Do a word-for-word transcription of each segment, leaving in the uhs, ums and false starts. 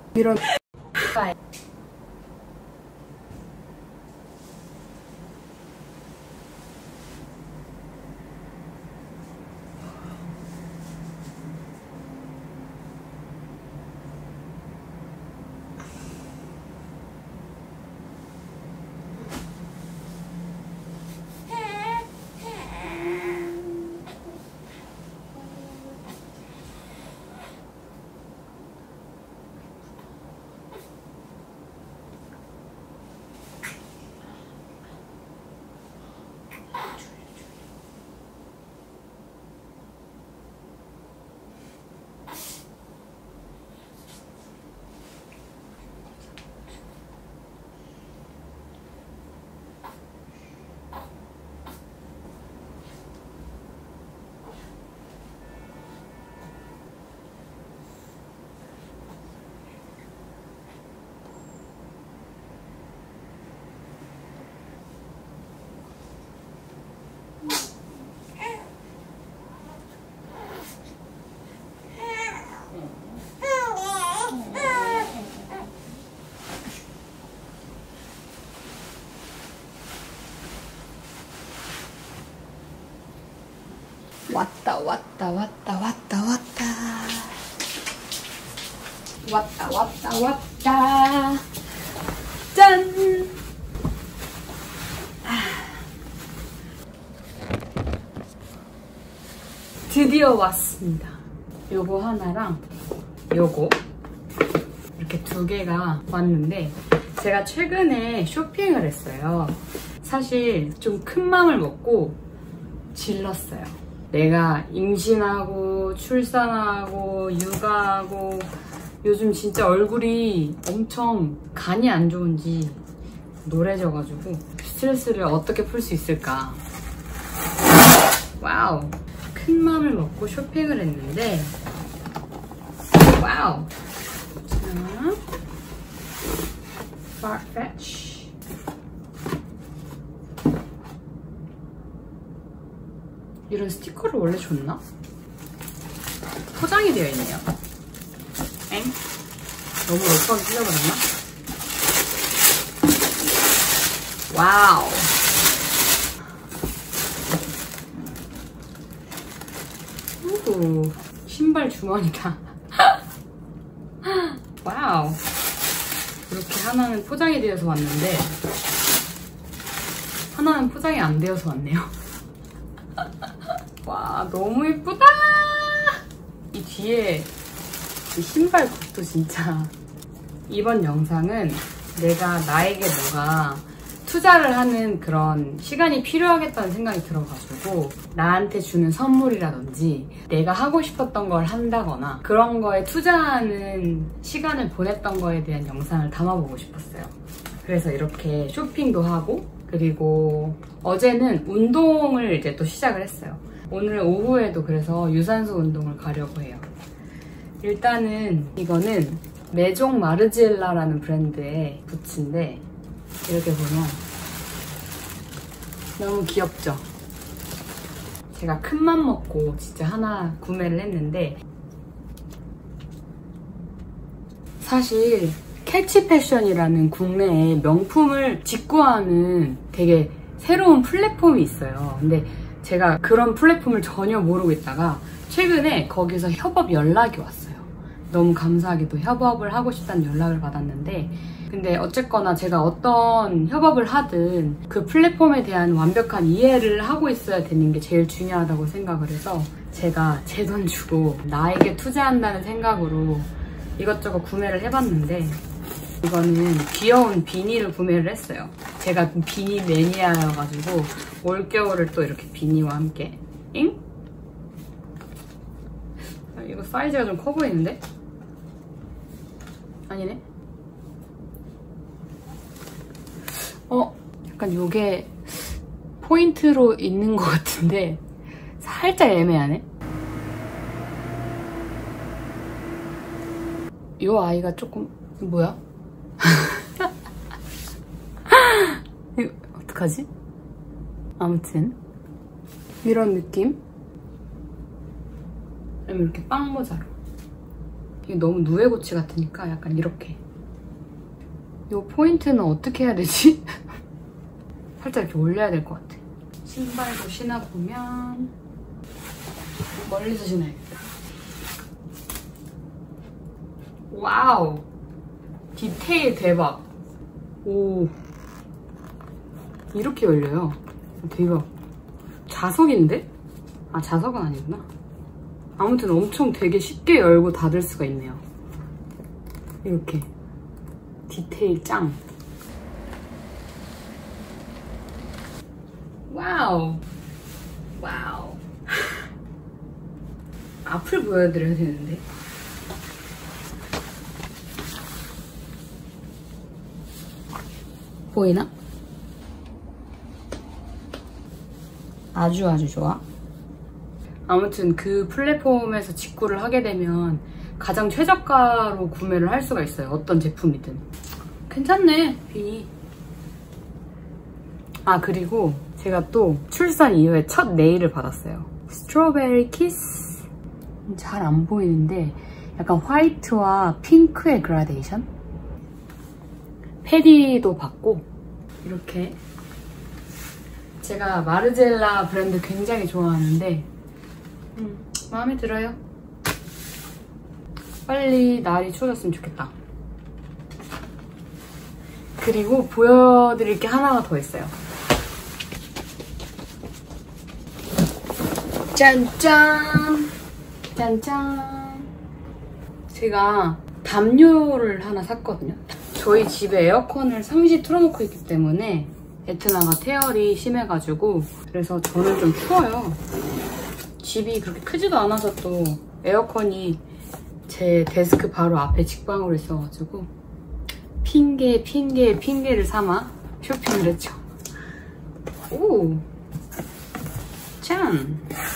이런 왔다 왔다 왔다 왔다 왔다 왔다 왔다 왔다 짠! 드디어 왔습니다. 요거 하나랑 요거 이렇게 두 개가 왔는데 제가 최근에 쇼핑을 했어요. 사실 좀 큰 맘을 먹고 질렀어요. 내가 임신하고 출산하고 육아하고 요즘 진짜 얼굴이 엄청 간이 안 좋은지 노래져가지고 스트레스를 어떻게 풀 수 있을까. 와우, 큰 맘을 먹고 쇼핑을 했는데 와우. 자, Farfetch 이런 스티커를 원래 줬나? 포장이 되어 있네요. 엥? 너무 얼싸게 찢어버렸나? 와우. 오, 신발 주머니가. 와우. 이렇게 하나는 포장이 되어서 왔는데 하나는 포장이 안 되어서 왔네요. 와, 너무 예쁘다. 이 뒤에 이 신발 굽도 진짜. 이번 영상은 내가 나에게 뭔가 투자를 하는 그런 시간이 필요하겠다는 생각이 들어가지고 나한테 주는 선물이라든지 내가 하고 싶었던 걸 한다거나 그런 거에 투자하는 시간을 보냈던 거에 대한 영상을 담아보고 싶었어요. 그래서 이렇게 쇼핑도 하고, 그리고 어제는 운동을 이제 또 시작을 했어요. 오늘 오후에도 그래서 유산소 운동을 가려고 해요. 일단은 이거는 메종 마르지엘라라는 브랜드의 부츠인데 이렇게 보면 너무 귀엽죠? 제가 큰맘 먹고 진짜 하나 구매를 했는데 사실 캐치 패션이라는 국내에 명품을 직구하는 되게 새로운 플랫폼이 있어요. 근데 제가 그런 플랫폼을 전혀 모르고 있다가 최근에 거기서 협업 연락이 왔어요. 너무 감사하게도 협업을 하고 싶다는 연락을 받았는데, 근데 어쨌거나 제가 어떤 협업을 하든 그 플랫폼에 대한 완벽한 이해를 하고 있어야 되는 게 제일 중요하다고 생각을 해서 제가 제 돈 주고 나에게 투자한다는 생각으로 이것저것 구매를 해봤는데, 이거는 귀여운 비니를 구매를 했어요. 제가 비니 매니아여가지고 올겨울을 또 이렇게 비니와 함께. 잉? 아, 이거 사이즈가 좀 커 보이는데? 아니네? 어? 약간 요게 포인트로 있는 것 같은데 살짝 애매하네? 요 아이가 조금... 뭐야? 이거 어떡하지? 아무튼 이런 느낌? 그다음에 이렇게 빵 모자로 이게 너무 누에고치 같으니까 약간 이렇게. 이 포인트는 어떻게 해야 되지? 살짝 이렇게 올려야 될 것 같아. 신발도 신어보면 멀리서 신어야겠다. 와우! 디테일 대박! 오, 이렇게 열려요. 대박. 자석인데? 아, 자석은 아니구나. 아무튼 엄청 되게 쉽게 열고 닫을 수가 있네요. 이렇게. 디테일 짱. 와우. 와우. 앞을 보여드려야 되는데. 보이나? 아주 아주 좋아. 아무튼 그 플랫폼에서 직구를 하게 되면 가장 최저가로 구매를 할 수가 있어요. 어떤 제품이든. 괜찮네, 빈이. 아, 그리고 제가 또 출산 이후에 첫 네일을 받았어요. 스트로베리 키스. 잘 안 보이는데 약간 화이트와 핑크의 그라데이션? 패디도 받고 이렇게. 제가 마르젤라 브랜드 굉장히 좋아하는데 음, 마음에 들어요. 빨리 날이 추워졌으면 좋겠다. 그리고 보여드릴 게 하나가 더 있어요. 짠짠! 짠짠! 제가 담요를 하나 샀거든요. 저희 집에 에어컨을 상시 틀어놓고 있기 때문에 에트나가 태열이 심해가지고 그래서 저는 좀 추워요. 집이 그렇게 크지도 않아서 또 에어컨이 제 데스크 바로 앞에 직방으로 있어가지고 핑계 핑계 핑계를 삼아 쇼핑을 했죠. 오! 짠!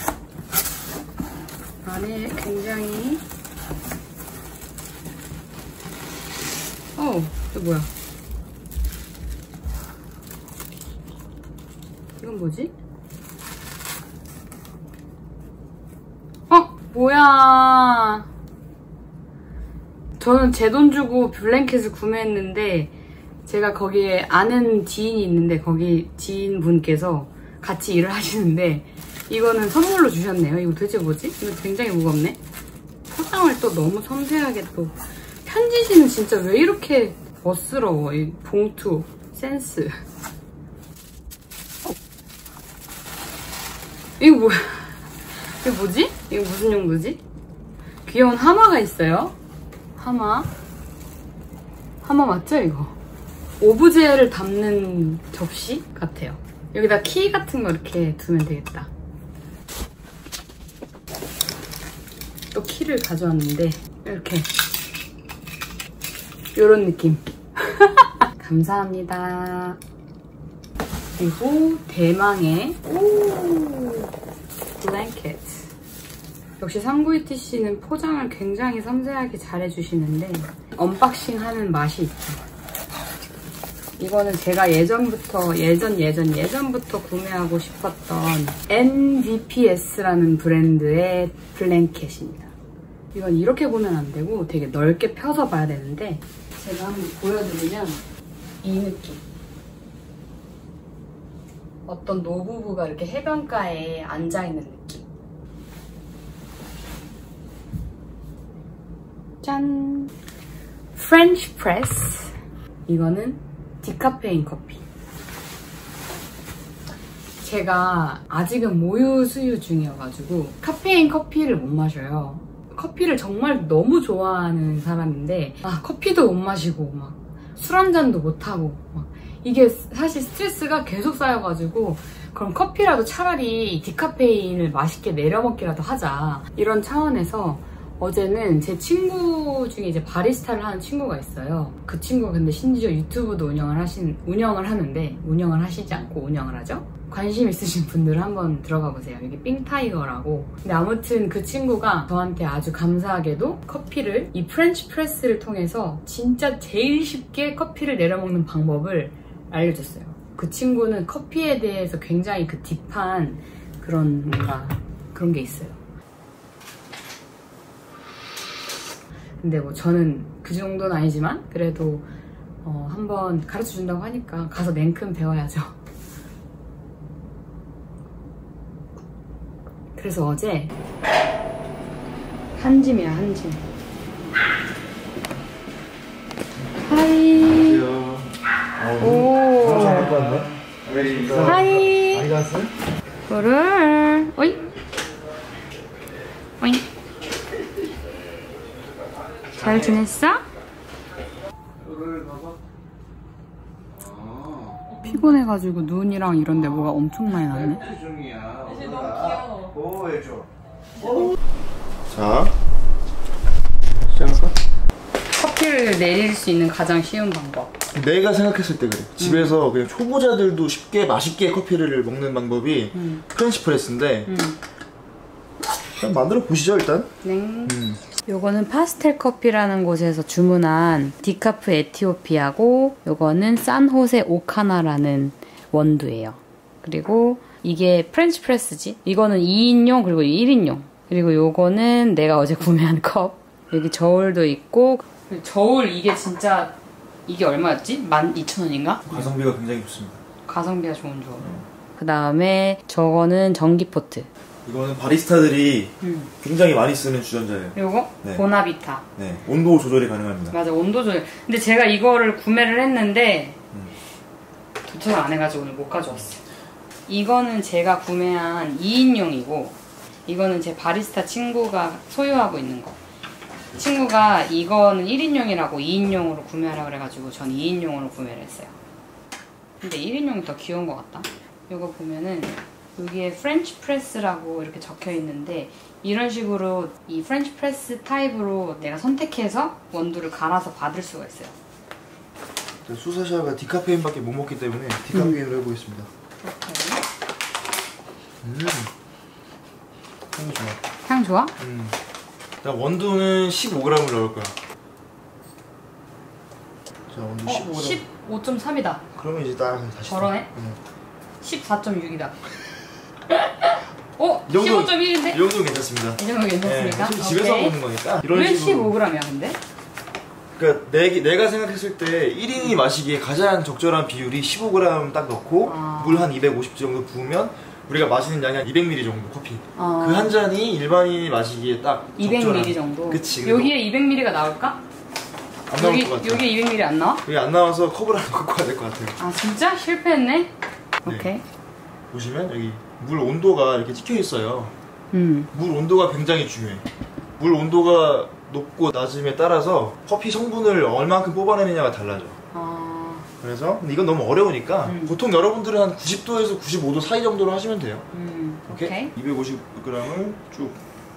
안에 굉장히 어, 이거 뭐야? 이건 뭐지? 어? 뭐야? 저는 제 돈 주고 블랭켓을 구매했는데 제가 거기에 아는 지인이 있는데 거기 지인분께서 같이 일을 하시는데 이거는 선물로 주셨네요. 이거 도대체 뭐지? 이거 굉장히 무겁네? 포장을 또 너무 섬세하게 또. 편지지는 진짜 왜 이렇게 멋스러워. 이 봉투 센스. 어. 이거 뭐야? 이거 뭐지? 이거 무슨 용도지? 귀여운 하마가 있어요. 하마. 하마 맞죠 이거? 오브제를 담는 접시 같아요. 여기다 키 같은 거 이렇게 두면 되겠다. 또 키를 가져왔는데 이렇게 요런 느낌. 감사합니다. 그리고 대망의 오 블랭켓. 역시 상구이티씨는 포장을 굉장히 섬세하게 잘 해주시는데 언박싱하는 맛이 있죠. 이거는 제가 예전부터 예전 예전 예전부터 구매하고 싶었던 엔디피에스라는 브랜드의 블랭켓입니다. 이건 이렇게 보면 안 되고 되게 넓게 펴서 봐야 되는데 제가 한번 보여드리면 이 느낌. 어떤 노부부가 이렇게 해변가에 앉아있는 느낌. 짠! 프렌치 프레스. 이거는 디카페인 커피. 제가 아직은 모유 수유 중이어가지고 카페인 커피를 못 마셔요. 커피를 정말 너무 좋아하는 사람인데 아 커피도 못 마시고 막 술 한 잔도 못 하고 막 이게 사실 스트레스가 계속 쌓여가지고 그럼 커피라도 차라리 디카페인을 맛있게 내려 먹기라도 하자 이런 차원에서 어제는 제 친구 중에 이제 바리스타를 하는 친구가 있어요. 그 친구가 근데 심지어 유튜브도 운영을 하신 운영을 하는데 운영을 하시지 않고 운영을 하죠. 관심 있으신 분들은 한번 들어가 보세요. 여기 삥타이거라고. 근데 아무튼 그 친구가 저한테 아주 감사하게도 커피를 이 프렌치 프레스를 통해서 진짜 제일 쉽게 커피를 내려먹는 방법을 알려줬어요. 그 친구는 커피에 대해서 굉장히 그 딥한 그런 뭔가 그런 게 있어요. 근데 뭐 저는 그 정도는 아니지만 그래도 어, 한번 가르쳐 준다고 하니까 가서 냉큼 배워야죠. 그래서 어제 한짐이야, 한짐. 하이. 오. 하이. 물을. 오이. 오이. 잘 지냈어? 피곤해가지고 눈이랑 이런 데 뭐가 엄청 많이 났네. 자, 시작할까? 커피를 내릴 수 있는 가장 쉬운 방법. 내가 생각했을 때 그래. 음. 집에서 그냥 초보자들도 쉽게 맛있게 커피를 먹는 방법이 음. 프렌치 프레스인데 음. 그냥 만들어 보시죠 일단. 네. 음. 요거는 파스텔 커피라는 곳에서 주문한 디카프 에티오피아고, 요거는 산호세 오카나라는 원두예요. 그리고 이게 프렌치 프레스지. 이거는 이 인용 그리고 일 인용. 그리고 요거는 내가 어제 구매한 컵. 여기 저울도 있고. 저울 이게 진짜 이게 얼마였지? 만 이천 원인가? 가성비가 굉장히 좋습니다. 가성비가 좋은 저울. 음. 그 다음에 저거는 전기포트. 이거는 바리스타들이 음. 굉장히 많이 쓰는 주전자예요. 요거? 네. 보나비타. 네, 온도 조절이 가능합니다. 맞아, 온도 조절. 근데 제가 이거를 구매를 했는데 음. 도착을 안 해가지고 오늘 못 가져왔어요. 이거는 제가 구매한 이 인용이고, 이거는 제 바리스타 친구가 소유하고 있는 거. 친구가 이거는 일 인용이라고 이 인용으로 구매하라 그래가지고 전 이 인용으로 구매를 했어요. 근데 일 인용이 더 귀여운 것 같다. 이거 보면은 여기에 프렌치 프레스라고 이렇게 적혀 있는데, 이런 식으로 이 프렌치 프레스 타입으로 내가 선택해서 원두를 갈아서 받을 수가 있어요. 수사샤가 디카페인밖에 못 먹기 때문에 디카페인으로 음. 해보겠습니다. 오케이. 음, 향이 좋아. 향 좋아? 음. 일단 원두는 십오 그램을 넣을 거야. 자, 원두 어, 십오 그램. 십오 점 삼이다. 그러면 이제 딱 다시. 저러네? 응. 십사 점 육이다. 어? 이 정도, 십오 점 일인데? 이 정도는 괜찮습니다. 이 정도 괜찮습니까? 네, 집에서 먹는 거니까. 이런 왜 식으로. 십오 그램이야 근데? 그러니까 내, 내가 생각했을 때 일 인이 마시기에 가장 적절한 비율이 십오 그램 딱 넣고 아. 물 한 이백오십 정도 부으면 우리가 마시는 양이 한 이백 밀리리터 정도 커피. 아. 그 한 잔이 일반인이 마시기에 딱 이백 적절한. 밀리리터 정도? 그치. 여기에 이백 밀리리터가 나올까? 안 나올 여기, 것 같아. 여기에 이백 밀리리터 안 나와? 여기 안 나와서 컵을 하나 갖고 와야 될 것 같아요. 아 진짜? 실패했네? 오케이. 네. 보시면 여기 물 온도가 이렇게 찍혀 있어요. 음. 물 온도가 굉장히 중요해. 물 온도가 높고 낮음에 따라서 커피 성분을 얼만큼 뽑아내느냐가 달라져. 아. 그래서 근데 이건 너무 어려우니까 음. 보통 여러분들은 한 구십 도에서 구십오 도 사이 정도로 하시면 돼요. 음. 오케이? 오케이. 이백오십 그램을 쭉.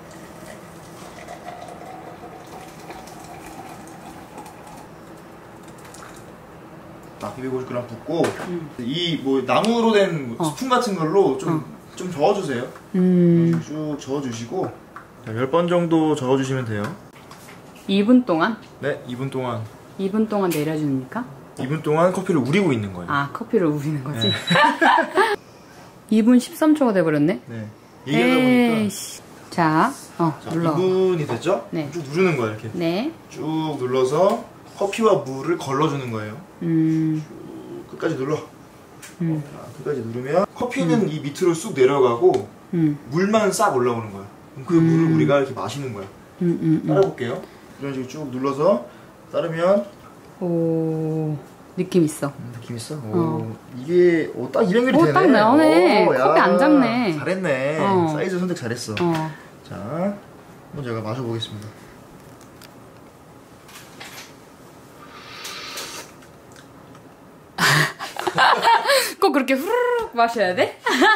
딱 이백오십 그램 붓고 음. 이 뭐 나무로 된 어. 스푼 같은 걸로 좀, 좀 저어주세요. 음. 쭉 저어주시고 열 번 정도 저어주시면 돼요. 이 분 동안? 네, 이 분 동안 이 분 동안 내려주니까? 이 분 동안 커피를 우리고 있는 거예요. 아, 커피를 우리는 거지? 네. 이 분 십삼 초가 돼버렸네? 네. 얘기하다 보니까 에이씨. 자, 어, 자, 눌러. 이 분이 됐죠? 네. 쭉 누르는 거예요, 이렇게. 네. 쭉 눌러서 커피와 물을 걸러주는 거예요. 음. 쭉 끝까지 눌러. 음. 자, 끝까지 누르면 커피는 음. 이 밑으로 쑥 내려가고 음. 물만 싹 올라오는 거야. 그럼 그 음. 물을 우리가 이렇게 마시는 거야. 음, 음, 음. 따라볼게요. 이런 식으로 쭉 눌러서 따르면 오, 느낌 있어. 음, 느낌 있어? 오, 어. 이게 오, 딱 이백 밀리리터 오, 되네. 딱 나오네. 오, 야, 컵이 안 작네. 잘했네. 어. 사이즈 선택 잘했어. 어. 자, 한번 제가 마셔보겠습니다. 꼭 그렇게 후루룩 마셔야 돼?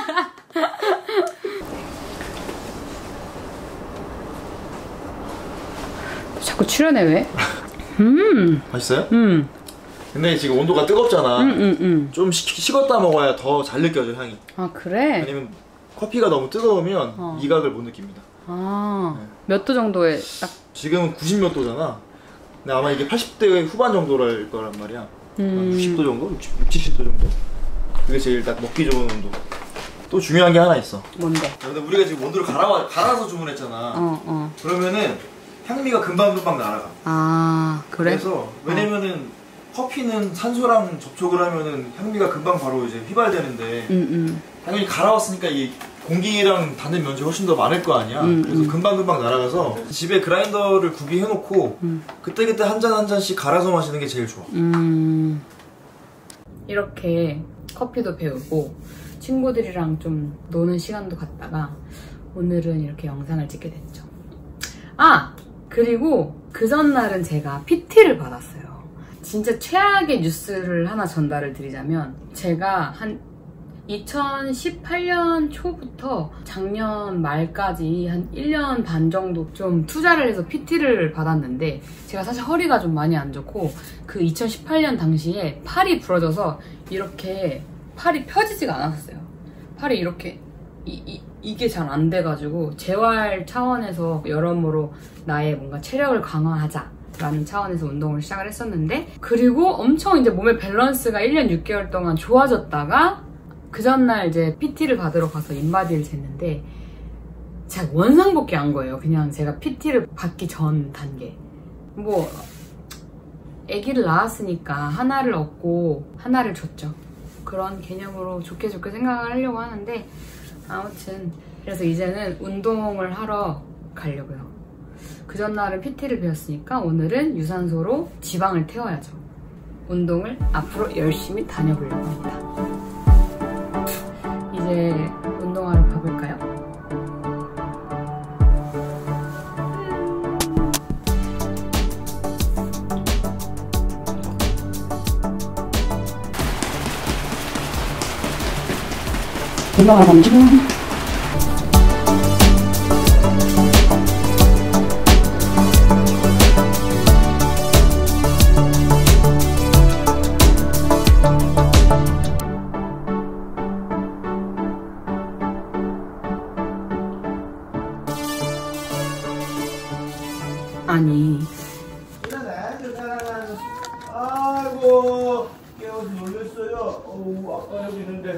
자꾸 출연해 왜? 음. 맛있어요? 음. 근데 지금 온도가 뜨겁잖아. 음, 음, 음. 좀 식, 식었다 먹어야 더 잘 느껴져 향이. 아, 그래? 왜냐면 커피가 너무 뜨거우면 어. 미각을 못 느낍니다. 아, 네. 몇 도 정도에 딱. 지금은 구십 몇 도잖아. 근데 아마 이게 팔십 대 후반 정도랄 거란 말이야. 음. 육십 도 정도? 육십, 칠십 도 정도? 그게 제일 딱 먹기 좋은 온도. 또 중요한 게 하나 있어. 뭔데? 야, 근데 우리가 지금 온도를 갈아, 갈아서 주문했잖아. 어, 어. 그러면은 향미가 금방금방 날아가. 아 그래? 그래서 왜냐면은 어. 커피는 산소랑 접촉을 하면은 향미가 금방 바로 이제 휘발되는데 음, 음. 당연히 갈아왔으니까 이 공기랑 닿는 면적이 훨씬 더 많을 거 아니야. 음, 그래서 음. 금방금방 날아가서 집에 그라인더를 구비해놓고 음. 그때그때 한 잔 한 잔씩 갈아서 마시는 게 제일 좋아. 음. 이렇게 커피도 배우고 친구들이랑 좀 노는 시간도 갖다가 오늘은 이렇게 영상을 찍게 됐죠. 아! 그리고 그 전날은 제가 피티를 받았어요. 진짜 최악의 뉴스를 하나 전달을 드리자면 제가 한 이천십팔 년 초부터 작년 말까지 한 일 년 반 정도 좀 투자를 해서 피티를 받았는데 제가 사실 허리가 좀 많이 안 좋고 그 이천십팔 년 당시에 팔이 부러져서 이렇게 팔이 펴지지가 않았어요. 팔이 이렇게 이, 이, 이게 잘 안 돼가지고 재활 차원에서 여러모로 나의 뭔가 체력을 강화하자 라는 차원에서 운동을 시작을 했었는데 그리고 엄청 이제 몸의 밸런스가 일 년 육 개월 동안 좋아졌다가 그 전날 이제 피티를 받으러 가서 인바디를 쟀는데 제가 원상복귀 한 거예요. 그냥 제가 피티를 받기 전 단계. 뭐 아기를 낳았으니까 하나를 얻고 하나를 줬죠. 그런 개념으로 좋게 좋게 생각을 하려고 하는데 아무튼 그래서 이제는 운동을 하러 가려고요. 그 전날은 피티를 배웠으니까 오늘은 유산소로 지방을 태워야죠. 운동을 앞으로 열심히 다녀보려고 합니다. 이제 운동하러 가볼까요? 운동하러 가면 지금 아니 아이고 깨워서 놀랬어요. 어우 아빠 여기 있는데.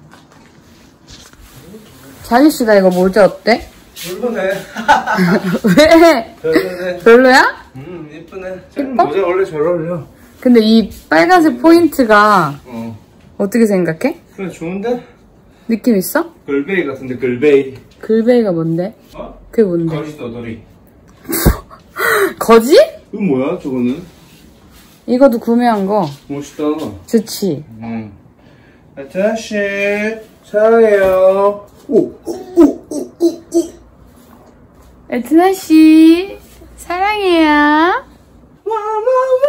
자기씨 나 이거 모자 어때? 별로네. 왜? 별로네. 별로야? 음 이쁘네. 이뻐? 모자 원래 잘 어울려. 근데 이 빨간색 포인트가 어. 어떻게 생각해? 그래 좋은데? 느낌 있어? 글베이 같은데 글베이. 글베이가 뭔데? 어? 그게 뭔데? 거지 떠돌이. 거지? 이거 뭐야 저거는? 이것도 구매한 거 멋있다. 좋지? 응. 아저씨 사랑해요. 오오오오오오. 에트나씨 사랑해요. 와와와.